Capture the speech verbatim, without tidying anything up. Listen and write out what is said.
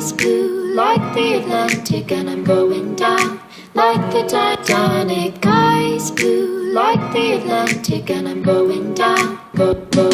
skies blue like the Atlantic, and I'm going down like the Titanic. Skies blue like the Atlantic, and I'm going down, go, go.